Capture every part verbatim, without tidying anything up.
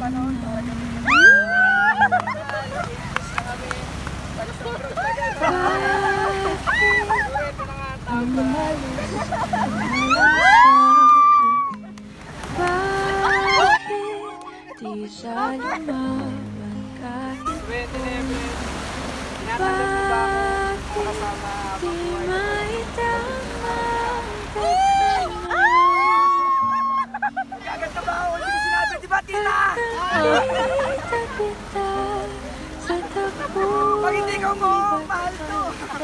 Ang mahalis bakit di siya lumaban kahit bakit di maitama Agad na ba ako? Hindi ko sinabi, di ba, Tita? nakita kita sa takbo Pag hindi ko mo, mahal to.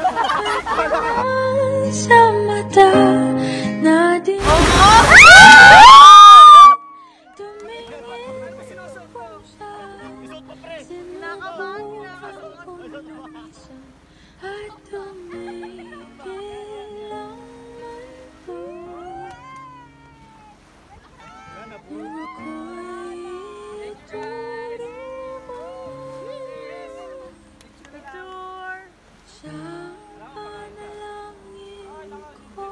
sa mata na di tumingin po siya sinubukan kong lumisan at tumigil ang mundo nung ako'y ituro mo siya panalangin ko.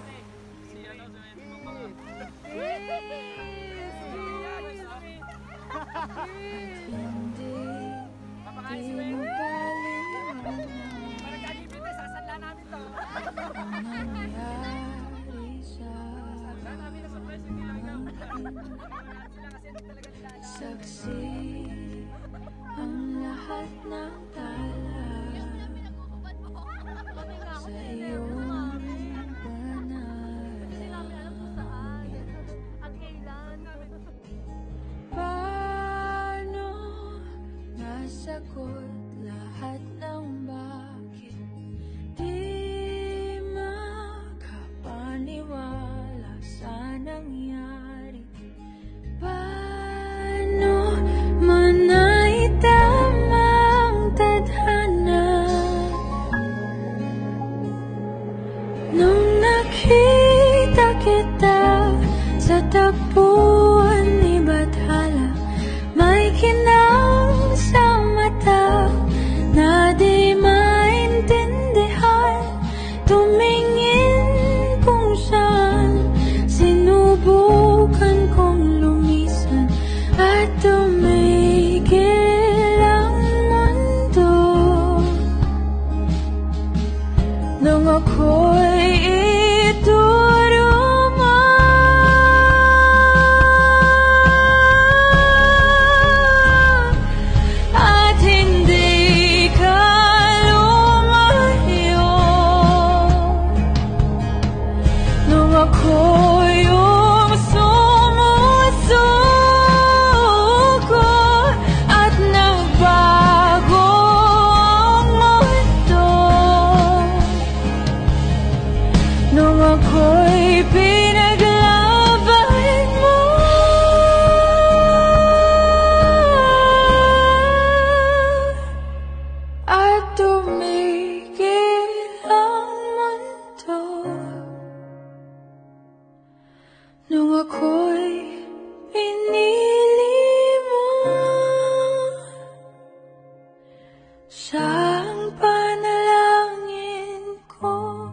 At hindi, di mo baliwala ang nangyari sa saksi ang lahat ng tala sa iyong panalangin. Paano nasagot lahat ng bakit di makapaniwala sa nangyari? Paano man naitama ang tadhana nung nakita kita sa tagpuan ni Bathala? May kinang sa mata na di maintindihan, tumingin kung saan sinubukan kong lumisan at tumigil ang mundo nung ako'y ituro mo at hindi ka lumayo nung ako yung sumusuko at nagbago ang mundo nung ako'y pinaglaban mo at tumigil ang mundo nung ako'y